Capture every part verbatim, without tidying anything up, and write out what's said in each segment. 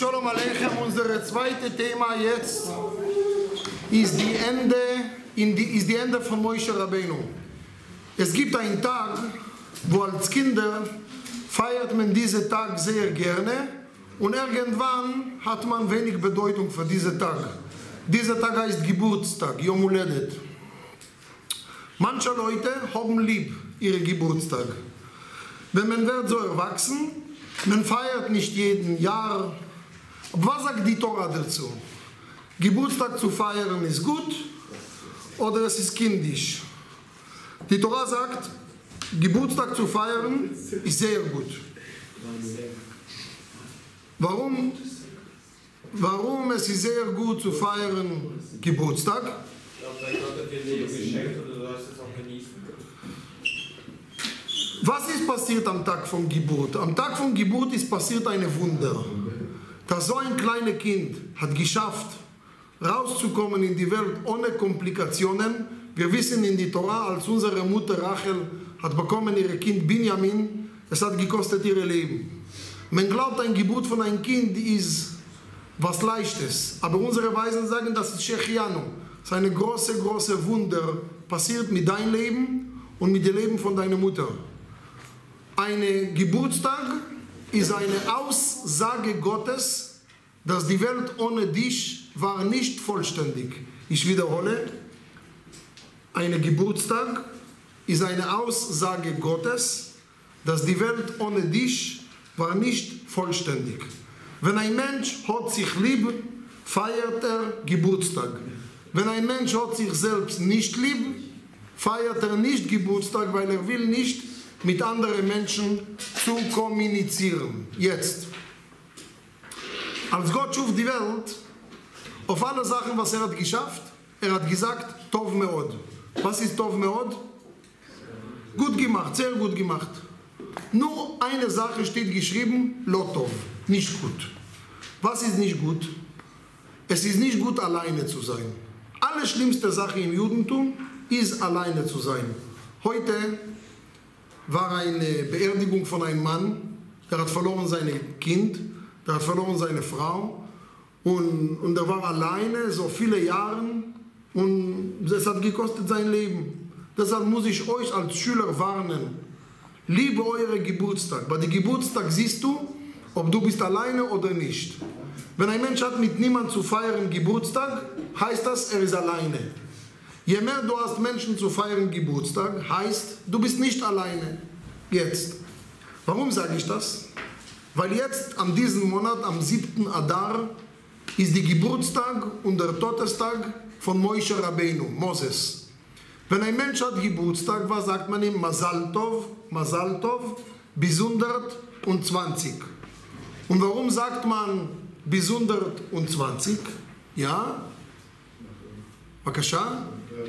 Shalom Aleichem, unser zweites Thema jetzt ist die Ende, in die, ist die Ende von Moshe Rabbeinu. Es gibt einen Tag, wo als Kinder feiert man diesen Tag sehr gerne und irgendwann hat man wenig Bedeutung für diesen Tag. Dieser Tag heißt Geburtstag, Yom Huledet. Manche Leute haben lieb ihren Geburtstag. Wenn man wird so erwachsen, man feiert nicht jeden Jahr. Was sagt die Tora dazu? Geburtstag zu feiern ist gut oder es ist kindisch? Die Tora sagt, Geburtstag zu feiern ist sehr gut. Warum? Warum es ist sehr gut zu feiern Geburtstag? Was ist passiert am Tag von Geburt? Am Tag von Geburt ist passiert ein Wunder. Dass so ein kleines Kind hat geschafft, rauszukommen in die Welt ohne Komplikationen. Wir wissen in die Tora, als unsere Mutter Rachel hat bekommen ihr Kind Binyamin, es hat gekostet ihr Leben. Man glaubt, ein Geburt von einem Kind ist was Leichtes. Aber unsere Weisen sagen, das ist Shechianu. Das ist eine große, große Wunder passiert mit deinem Leben und mit dem Leben von deiner Mutter. Ein Geburtstag ist eine Aussage Gottes, dass die Welt ohne dich war nicht vollständig. Ich wiederhole, ein Geburtstag ist eine Aussage Gottes, dass die Welt ohne dich war nicht vollständig. Wenn ein Mensch hat sich lieb, feiert er Geburtstag. Wenn ein Mensch hat sich selbst nicht lieb, feiert er nicht Geburtstag, weil er will nicht mit anderen Menschen zu kommunizieren. Jetzt. Als Gott schuf die Welt, auf alle Sachen, was er hat geschafft, er hat gesagt, Tov Meod. Was ist Tov Meod? Gut gemacht, sehr gut gemacht. Nur eine Sache steht geschrieben, Lo Tov, nicht gut. Was ist nicht gut? Es ist nicht gut, alleine zu sein. Alle schlimmste Sache im Judentum ist, alleine zu sein. Heute war eine Beerdigung von einem Mann, der hat verloren sein Kind, der hat verloren seine Frau und, und er war alleine so viele Jahre und es hat gekostet sein Leben. Deshalb muss ich euch als Schüler warnen, liebe eure Geburtstag. Bei dem Geburtstag siehst du, ob du bist alleine oder nicht. Wenn ein Mensch hat mit niemandem zu feiern Geburtstag, heißt das, er ist alleine. Je mehr du hast Menschen zu feiern Geburtstag, heißt, du bist nicht alleine. Jetzt. Warum sage ich das? Weil jetzt, an diesem Monat, am siebten Adar, ist die Geburtstag und der Todestag von Moshe Rabbeinu, Moses. Wenn ein Mensch hat Geburtstag, was sagt man ihm? Mazal Tov, Mazal Tov, bis hundertzwanzig. Und warum sagt man bis hundertzwanzig? Ja? Bakasha?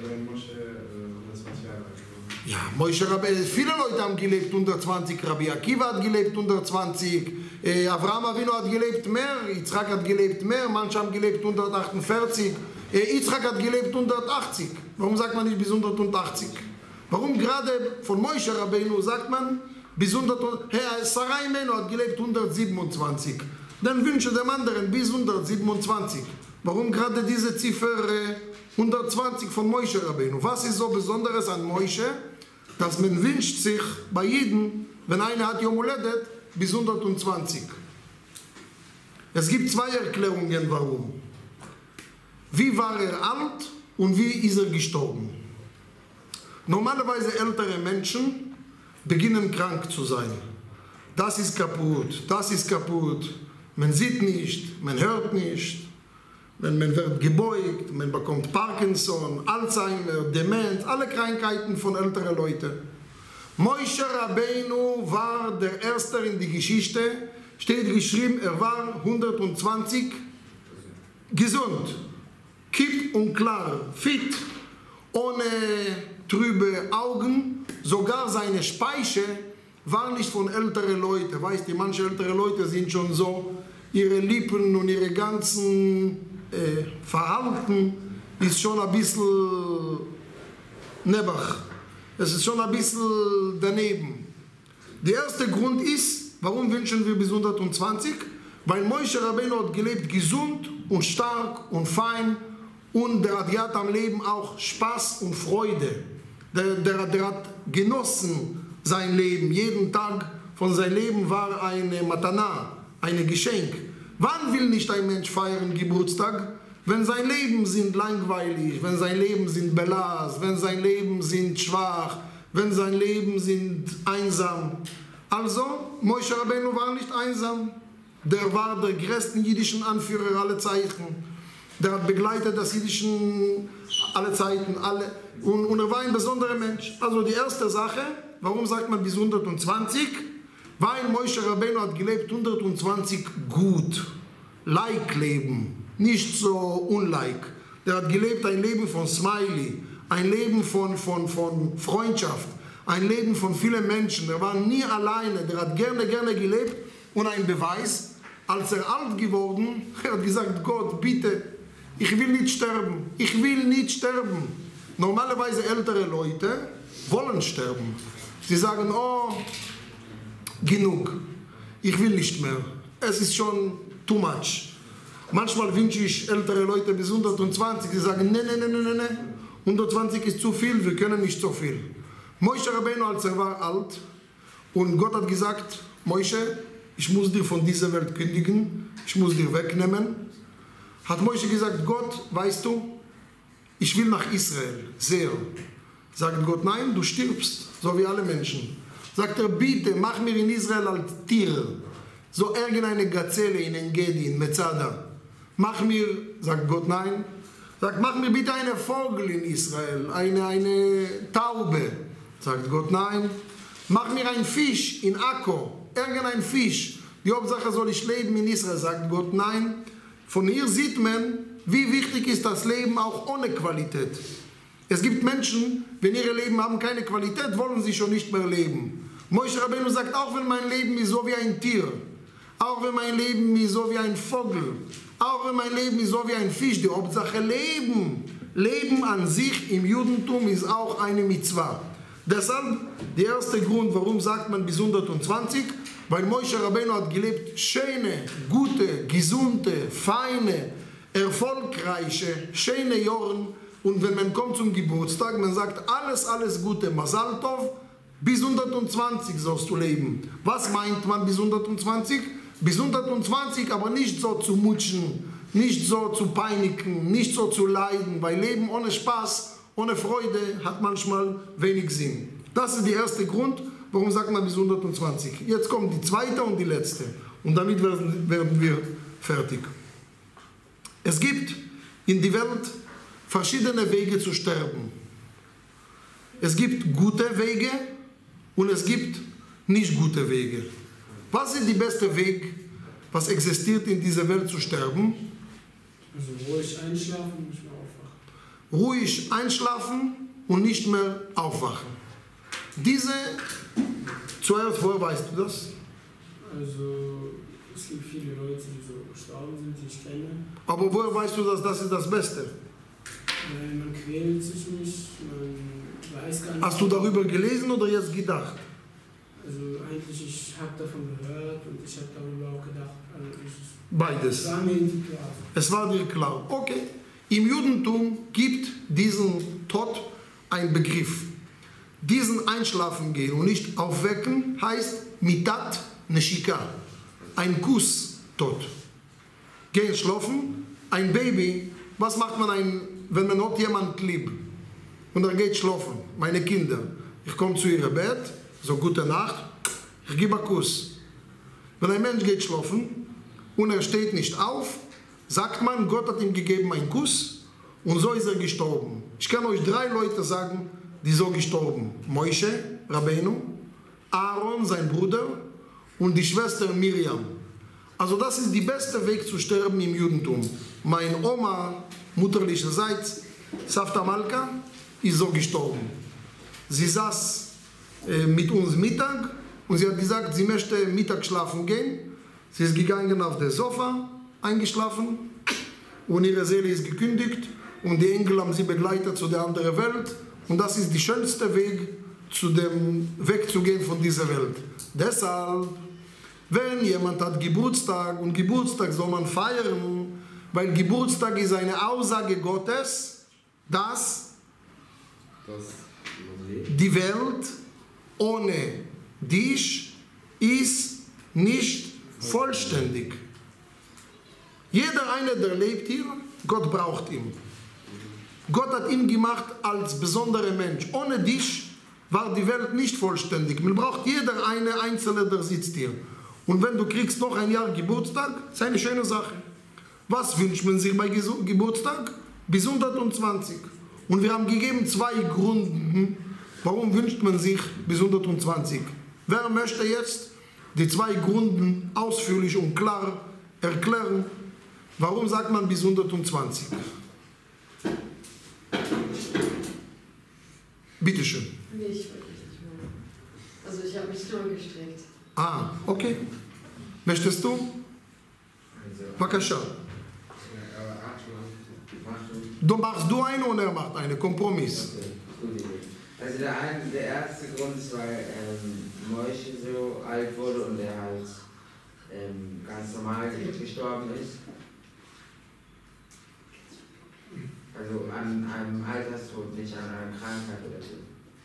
Ja, Moshe Rabbeinu, viele Leute haben gelebt hundertzwanzig, Rabbi Akiva hat gelebt hundertzwanzig, äh, Avraham Avinu hat gelebt mehr, Yitzchak hat gelebt mehr, manche haben gelebt hundertachtundvierzig, äh, Yitzchak hat gelebt hundertachtzig. Warum sagt man nicht bis hundertachtzig? Warum gerade von Moshe Rabbeinu sagt man bis hundertachtzig? Herr Sarai Menu hat gelebt hundertsiebenundzwanzig. Dann wünsche dem anderen bis hundertsiebenundzwanzig. Warum gerade diese Ziffer äh, hundertzwanzig von Moshe Rabbeinu? Was ist so Besonderes an Moshe, dass man wünscht sich bei jedem, wenn einer hat Yom Huledet, bis hundertzwanzig? Es gibt zwei Erklärungen, warum. Wie war er alt und wie ist er gestorben? Normalerweise ältere Menschen beginnen krank zu sein. Das ist kaputt, das ist kaputt. Man sieht nicht, man hört nicht. Man wird gebeugt, man bekommt Parkinson, Alzheimer, Demenz, alle Krankheiten von älteren Leuten. Moshe Rabbeinu war der Erste in die Geschichte, steht geschrieben, er war hundertzwanzig, gesund, kipp und klar, fit, ohne trübe Augen, sogar seine Speiche war nicht von älteren Leuten. Weißt du, manche ältere Leute sind schon so, ihre Lippen und ihre ganzen Äh, Verhalten ist schon ein bisschen nebach. Es ist schon ein bisschen daneben. Der erste Grund ist, warum wünschen wir bis hundertzwanzig? Weil Moshe Rabbeinu hat gelebt gesund und stark und fein und der hat, der hat am Leben auch Spaß und Freude. Der, der, der hat genossen sein Leben. Jeden Tag von seinem Leben war eine Matana, ein Geschenk. Wann will nicht ein Mensch feiern Geburtstag? Wenn sein Leben sind langweilig, wenn sein Leben sind belast, wenn sein Leben sind schwach, wenn sein Leben sind einsam. Also, Moshe Rabbeinu war nicht einsam. Der war der größte jüdischen Anführer aller Zeiten. Der hat begleitet das jüdischen alle Zeiten, alle. Und, und er war ein besonderer Mensch. Also die erste Sache, warum sagt man bis hundertzwanzig? Weil Moshe Rabbeinu hat gelebt hundertzwanzig gut. Like leben, nicht so unlike. Der hat gelebt ein Leben von Smiley, ein Leben von, von, von Freundschaft, ein Leben von vielen Menschen. Der war nie alleine, der hat gerne, gerne gelebt. Und ein Beweis, als er alt geworden, er hat gesagt, Gott, bitte, ich will nicht sterben, ich will nicht sterben. Normalerweise ältere Leute wollen sterben. Sie sagen, oh, genug, ich will nicht mehr, es ist schon too much. Manchmal wünsche ich ältere Leute bis hundertzwanzig, sie sagen, ne, ne, ne, ne, ne, hundertzwanzig ist zu viel, wir können nicht so viel. Moshe Rabbeinu, als er war alt, und Gott hat gesagt, Moshe, ich muss dir von dieser Welt kündigen, ich muss dir wegnehmen. Hat Moshe gesagt, Gott, weißt du, ich will nach Israel, sehr. Sagt Gott, nein, du stirbst, so wie alle Menschen. Sagt er, bitte, mach mir in Israel als Tier, so irgendeine Gazelle in Engedi, in Metzada. Mach mir, sagt Gott, nein. Sagt, mach mir bitte einen Vogel in Israel, eine, eine Taube. Sagt Gott, nein. Mach mir einen Fisch in Akko. Irgendein Fisch, die Hauptsache soll ich leben in Israel, sagt Gott, nein. Von hier sieht man, wie wichtig ist das Leben auch ohne Qualität. Es gibt Menschen, wenn ihre Leben haben keine Qualität, wollen sie schon nicht mehr leben. Moshe Rabbeinu sagt, auch wenn mein Leben ist so wie ein Tier, auch wenn mein Leben ist so wie ein Vogel, auch wenn mein Leben ist so wie ein Fisch, die Hauptsache Leben. Leben an sich im Judentum ist auch eine Mitzvah. Deshalb der erste Grund, warum sagt man bis hundertzwanzig, weil Moshe Rabbeinu hat gelebt schöne, gute, gesunde, feine, erfolgreiche, schöne Jahre. Und wenn man kommt zum Geburtstag, man sagt alles, alles Gute, Mazal Tov, bis hundertzwanzig sollst du leben. Was meint man bis hundertzwanzig? Bis hundertzwanzig, aber nicht so zu mutschen, nicht so zu peinigen, nicht so zu leiden, weil Leben ohne Spaß, ohne Freude hat manchmal wenig Sinn. Das ist der erste Grund, warum sagt man bis hundertzwanzig. Jetzt kommt die zweite und die letzte. Und damit werden, werden wir fertig. Es gibt in der Welt verschiedene Wege zu sterben. Es gibt gute Wege und es gibt nicht gute Wege. Was ist der beste Weg, was existiert in dieser Welt zu sterben? Also ruhig einschlafen und nicht mehr aufwachen. Ruhig einschlafen und nicht mehr aufwachen. Diese, zuerst, woher weißt du das? Also es gibt viele Leute, die so gestorben sind, die ich kenne. Aber woher weißt du, dass das ist das Beste? Weil man quält sich nicht, man weiß gar nicht. Hast du darüber gelesen oder jetzt gedacht? Also eigentlich, ich habe davon gehört und ich habe darüber auch gedacht. Also ich, Beides. Es war mir nicht klar. Es war dir klar. Okay. Im Judentum gibt diesen Tod einen Begriff. Diesen Einschlafen gehen und nicht aufwecken heißt Mitat Neshika. Ein Kuss Tod. Gehen schlafen. Ein Baby, was macht man, ein, wenn man hat jemand lieb und er geht schlafen? Meine Kinder. Ich komme zu ihrem Bett, so gute Nacht, ich gebe einen Kuss. Wenn ein Mensch geht schlafen und er steht nicht auf, sagt man, Gott hat ihm gegeben einen Kuss und so ist er gestorben. Ich kann euch drei Leute sagen, die so gestorben. Moshe Rabbeinu, Aaron, sein Bruder und die Schwester Miriam. Also das ist der beste Weg zu sterben im Judentum. Meine Oma, mutterlicherseits, Savta Malka, ist so gestorben. Sie saß äh, mit uns Mittag und sie hat gesagt, sie möchte Mittag schlafen gehen. Sie ist gegangen auf das Sofa, eingeschlafen und ihre Seele ist gekündigt und die Engel haben sie begleitet zu der anderen Welt. Und das ist der schönste Weg, zu dem wegzugehen von dieser Welt. Deshalb, Wenn jemand hat Geburtstag und Geburtstag soll man feiern, weil Geburtstag ist eine Aussage Gottes, dass die Welt ohne dich ist nicht vollständig. Jeder eine, der lebt hier, Gott braucht ihn. Gott hat ihn gemacht als besonderer Mensch. Ohne dich war die Welt nicht vollständig. Man braucht jeder eine Einzelne, der sitzt hier. Und wenn du kriegst noch ein Jahr Geburtstag, ist eine schöne Sache. Was wünscht man sich bei Geburtstag? Bis hundertzwanzig. Und wir haben gegeben zwei Gründe, warum wünscht man sich bis hundertzwanzig. Wer möchte jetzt die zwei Gründe ausführlich und klar erklären, warum sagt man bis hundertzwanzig? Bitte schön. Nee, ich wollte nicht mehr. Also ich habe mich drüber gestreckt. Ah, okay. Möchtest du? Bakasha. Du machst du eine und er macht eine. Kompromiss. Also der, ein, der erste Grund ist, weil ähm, Moshe so alt wurde und er halt ähm, ganz normal gestorben ist. Also an einem Alterstod, nicht an einer Krankheit oder so.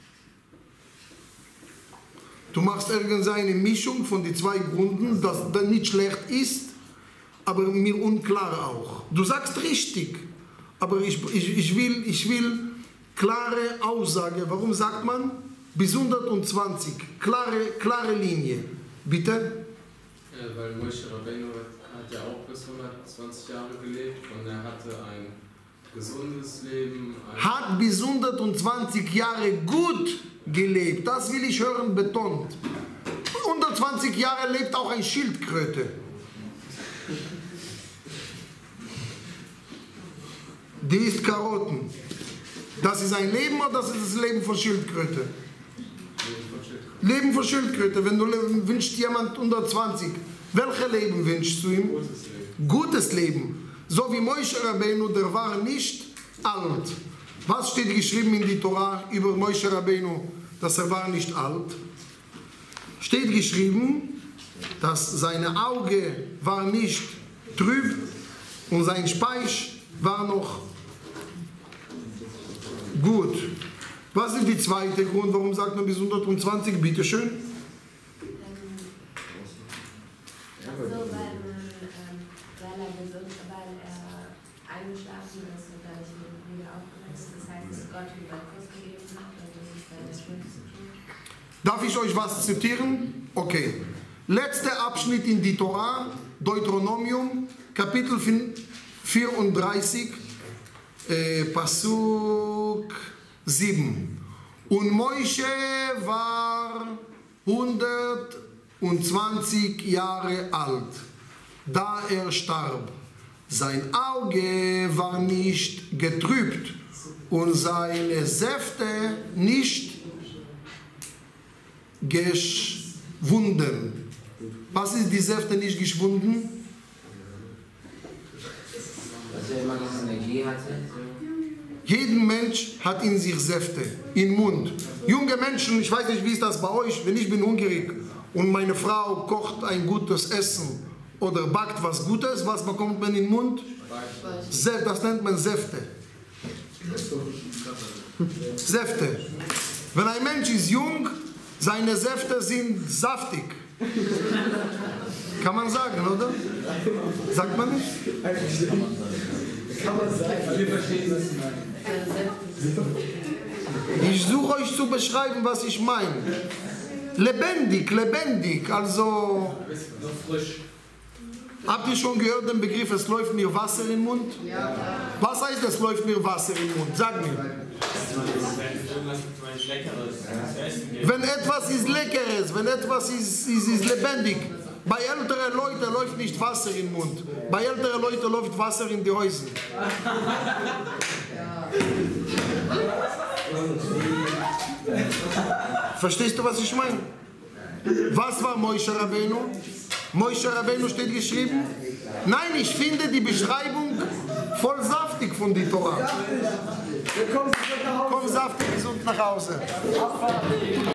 Du machst irgendeine Mischung von den zwei Gründen, das dann nicht schlecht ist, aber mir unklar auch. Du sagst richtig, aber ich, ich, ich, will, ich will klare Aussage. Warum sagt man bis hundertzwanzig? Klare, klare Linie. Bitte? Ja, weil Moshe Rabbeinu hat ja auch bis hundertzwanzig Jahre gelebt und er hatte ein gesundes Leben. Hat bis hundertzwanzig Jahre gut gelebt. Das will ich hören betont. hundertzwanzig Jahre lebt auch ein Schildkröte. Die isst Karotten. Das ist ein Leben oder das ist das Leben von Schildkröte? Leben von Schildkröte. Wenn du wünschst jemand hundertzwanzig, welches Leben wünschst du ihm? Gutes Leben. Gutes Leben. So wie Moshe Rabbeinu, der war nicht alt. Was steht geschrieben in die Torah über Moshe Rabbeinu, dass er war nicht alt? Steht geschrieben, dass seine Auge war nicht trüb und sein Speich war noch gut. Was ist der zweite Grund, warum sagt man bis hundertzwanzig? Bitte schön. So, weil, ähm, weil er gesund, weil er eingeschlafen ist und dann nicht wieder aufgewacht ist. Das heißt, dass Gott ihm einen Kuss gegeben hat und das ist dann das Schönste. Darf ich euch was zitieren? Okay. Letzter Abschnitt in die Torah, Deuteronomium, Kapitel vierunddreißig, äh, Pasuk sieben. Und Moshe war hundertzwanzig Jahre alt, da er starb. Sein Auge war nicht getrübt und seine Säfte nicht geschwunden. Was ist die Säfte nicht geschwunden? Dass er immer noch Energie hatte. Jeden Mensch hat in sich Säfte, im Mund. Junge Menschen, ich weiß nicht, wie ist das bei euch, wenn ich bin hungrig und meine Frau kocht ein gutes Essen oder backt was Gutes, was bekommt man im Mund? Säfte, das nennt man Säfte. Säfte. Wenn ein Mensch ist jung, seine Säfte sind saftig. Kann man sagen, oder? Sagt man nicht? Kann man sagen. Wir verstehen, was Sie meinen. Ich suche euch zu beschreiben, was ich meine. Lebendig, lebendig, also... Noch frisch. Habt ihr schon gehört den Begriff, es läuft mir Wasser im Mund? Ja. Was heißt, es läuft mir Wasser im Mund? Sag mir. Wenn etwas ist Leckeres, wenn etwas ist, ist, ist lebendig. Bei älteren Leuten läuft nicht Wasser im Mund. Bei älteren Leuten läuft Wasser in die Häuser. Verstehst du, was ich meine? Was war Moshe Rabbeinu? Moshe Rabbeinu steht geschrieben? Nein, ich finde die Beschreibung voll saftig von der Torah. Komm saftig gesund nach Hause.